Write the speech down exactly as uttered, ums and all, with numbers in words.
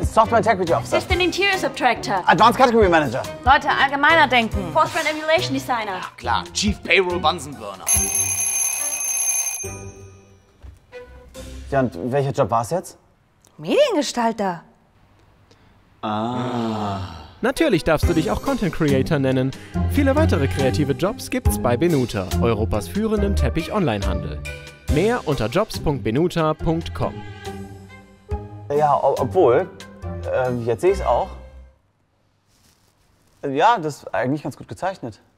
Software Integrity Officer. System Interior Subtractor. Advanced Category Manager. Leute, allgemeiner denken. Postbrand Emulation Designer. Klar, Chief Payroll Bunsen-Burner. Ja, und welcher Job war es jetzt? Mediengestalter. Natürlich darfst du dich auch Content Creator nennen. Viele weitere kreative Jobs gibt's bei Benuta, Europas führendem Teppich-Onlinehandel. Mehr unter jobs punkt benuta punkt com. Ja, obwohl, äh, jetzt sehe ich es auch. Ja, das ist eigentlich ganz gut gezeichnet.